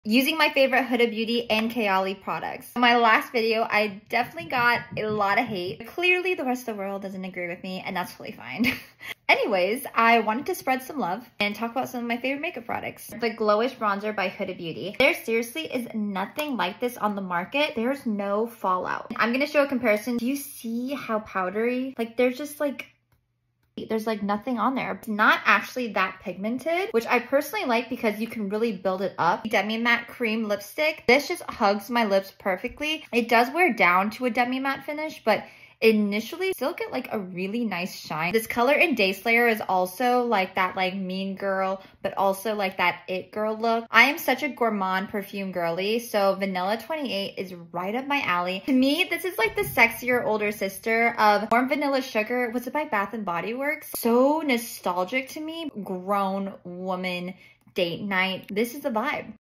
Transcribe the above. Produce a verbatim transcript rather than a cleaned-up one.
using my favorite Huda Beauty and Kayali products. In my last video, I definitely got a lot of hate. Clearly, the rest of the world doesn't agree with me, and that's totally fine. Anyways, I wanted to spread some love and talk about some of my favorite makeup products. The Glowish Bronzer by Huda Beauty. There seriously is nothing like this on the market. There's no fallout. I'm gonna show a comparison. Do you see how powdery? Like, there's just like, there's like nothing on there. It's not actually that pigmented, which I personally like because you can really build it up. Demi Matte Cream Lipstick. This just hugs my lips perfectly. It does wear down to a demi matte finish, but initially still get like a really nice shine. This color in Day Slayer is also like that like mean girl, but also like that it girl look. I am such a gourmand perfume girly, so Vanilla twenty-eight is right up my alley. To me, this is like the sexier older sister of Warm Vanilla Sugar. Was it by Bath and Body Works? So nostalgic to me. Grown woman date night. This is the vibe.